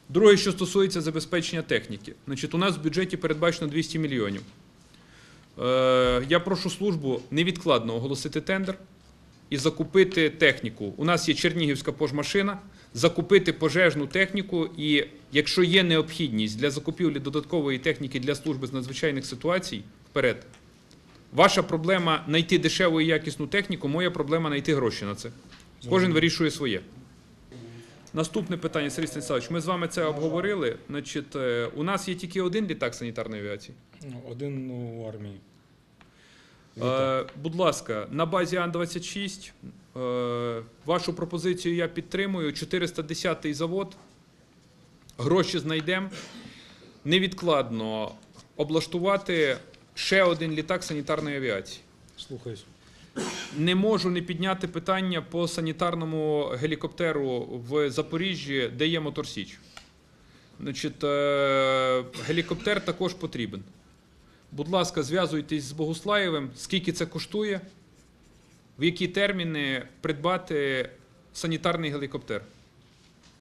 Друге, що стосується забезпечення техніки. Значить, у нас в бюджеті передбачено 200 мільйонів. Я прошу службу невідкладно оголосити тендер і закупити техніку. У нас є Чернігівська пожмашина, закупити пожежну техніку і, якщо є необхідність для закупівлі додаткової техніки для служби з надзвичайних ситуацій, вперед. Ваша проблема – знайти дешеву і якісну техніку, моя проблема – знайти гроші на це. Кожен вирішує своє. Наступне питання, Сергій Станіславович, ми з вами це обговорили. Значить, у нас є тільки один літак санітарної авіації. Один у армії. Будь ласка, на базі Ан-26 вашу пропозицію я підтримую. 410-й завод, гроші знайдемо. Невідкладно облаштувати ще один літак санітарної авіації. Слухаюсь. Не можу не підняти питання по санітарному гелікоптеру в Запоріжжі, де є Моторсіч. Значить, гелікоптер також потрібен. Будь ласка, зв'язуйтесь з Богуслаєвим, скільки це коштує, в які терміни придбати санітарний гелікоптер.